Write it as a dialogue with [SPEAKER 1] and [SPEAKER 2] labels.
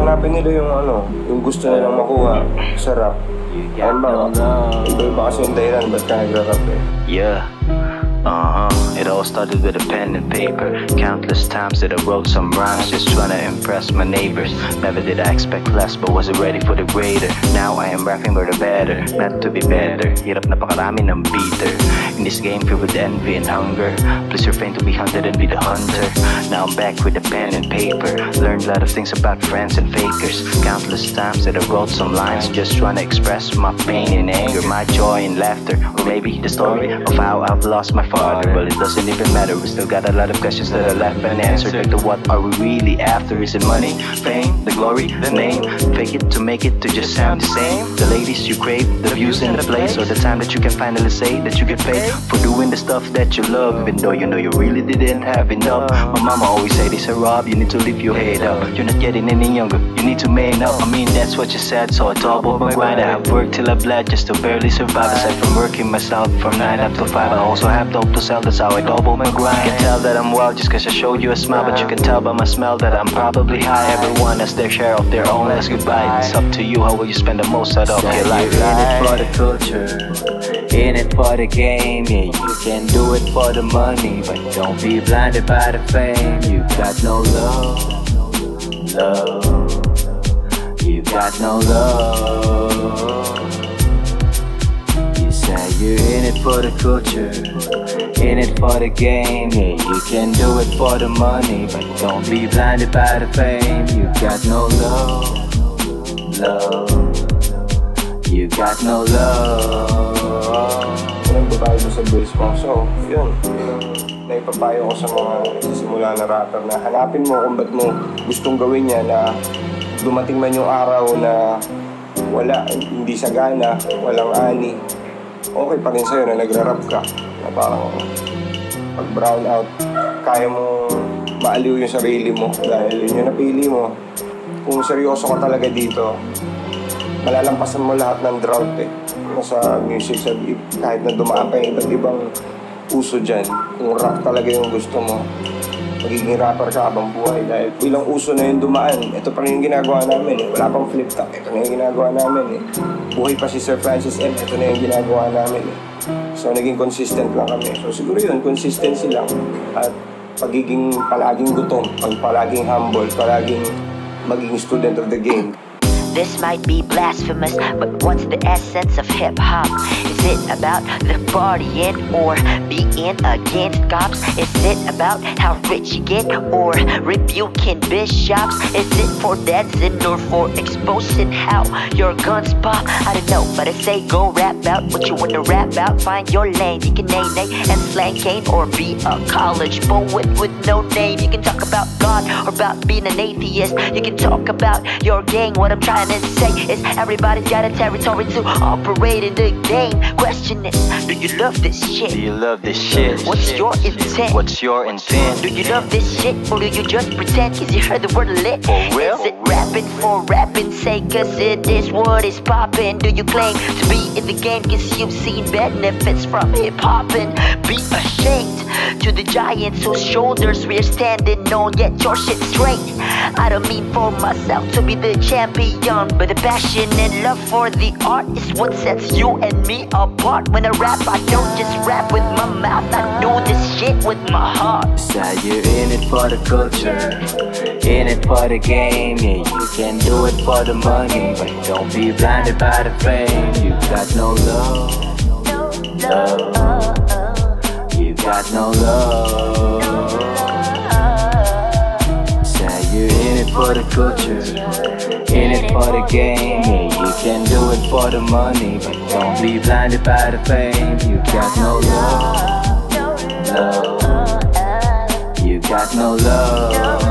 [SPEAKER 1] Hanapin nila yung yung gusto nilang makuha sa rap. Ayun ba? Iba kasi yung dahilan ba't ka nagra-rap eh.
[SPEAKER 2] Yeah. It all started with a pen and paper. Countless times that I wrote some rhymes just trying to impress my neighbors. Never did I expect less, but wasn't ready for the greater. Now I am rapping for the better, not to be better. Hirap napakarami ng beater. In this game filled with envy and hunger, please refrain to be hunted and be the hunter. Now I'm back with a pen and paper. Learned a lot of things about friends and fakers. Countless times that I wrote some lines just trying to express my pain and anger, my joy and laughter, or maybe the story of how I've lost my father. Well, it doesn't even matter, we still got a lot of questions that are left unanswered. Like to what are we really after? Is it money, fame, the glory, the name? Fake it to make it to just sound the same. The ladies you crave, the views in the place, or the time that you can finally say that you get paid for doing the stuff that you love, even though you know you really didn't have enough. My mama always say this, Rob, you need to lift your head up. You're not getting any younger, you need to man up. I mean, that's what you said, so I doubled my grind. I have worked till I bled just to barely survive. Aside from working myself from 9 up to 5, I also have dope to sell, that's how I double my grind. You can tell that I'm wild just cause I showed you a smile, but you can tell by my smell that I'm probably high. Everyone has their share of their own last goodbye. It's up to you, how will you spend the most out of your life?
[SPEAKER 3] You're in it for the culture, in it for the game. Yeah, you can do it for the money, but don't be blinded by the fame. You got no love, you got no love. You say you're in it for the culture, in it for the game. Yeah, you can do it for the money, but don't be blinded by the fame. You got no love, you got no love.
[SPEAKER 1] Anong babae mo sa bills mo? So, yun. Naipapayo ko sa mga nagsisimula na rapper na hanapin mo kung ba't mo gustong gawin niya, na dumating man yung araw na wala, hindi sagana, walang ani, okay pa rin sa'yo na nagra-rap ka. Na parang pag brown out, kaya mo maaliw yung sarili mo dahil yun yung napili mo. Kung seryoso ka talaga dito, malalampasan mo lahat ng drought sa music, sa kahit na dumaan pa yung iba't ibang uso dyan. Kung rap talaga yung gusto mo, magiging rapper ka habang buhay dahil ilang uso na yung dumaan. Ito pa rin yung ginagawa namin Wala pang flip top, ito na yung ginagawa namin Buhay pa si Sir Francis M, ito na yung ginagawa namin So naging consistent lang kami. So siguro yun, consistency lang at palaging gutom, palaging humble, palaging maging student of the game.
[SPEAKER 4] This might be blasphemous, but what's the essence of hip-hop? Is it about the partying or being against cops? Is it about how rich you get or rebuking bishops? Is it for dancing or for exposing how your guns pop? I don't know, but I say go rap out what you wanna rap out. Find your lane, you can nay-nay and slang cane, or be a college poet with no name. You can talk about God or about being an atheist. You can talk about your gang. What I'm trying to say is everybody's got a territory to operate in the game. Question is, do you love this shit?
[SPEAKER 2] Do you love this shit?
[SPEAKER 4] What's your intent?
[SPEAKER 2] What's your intent?
[SPEAKER 4] Do you love this shit or do you just pretend cause you heard the word lit?
[SPEAKER 2] For real?
[SPEAKER 4] Is it rapping for rapping's sake cause it is what is poppin'? Do you claim to be in the game cause you've seen benefits from hip-hoppin'? Be ashamed to the giants whose shoulders we're standing on, yet your shit's straight. I don't mean for myself to be the champion, but the passion and love for the art is what sets you and me apart. When I rap, I don't just rap with my mouth, I do this shit with my heart.
[SPEAKER 3] Say you're in it for the culture, in it for the game. Yeah, you can do it for the money, but don't be blinded by the fame. You got no love, you got no love. Say you're in it for the culture, in it for the game. Yeah, you can do it for the money, but don't be blinded by the fame. You got no love, you got no love.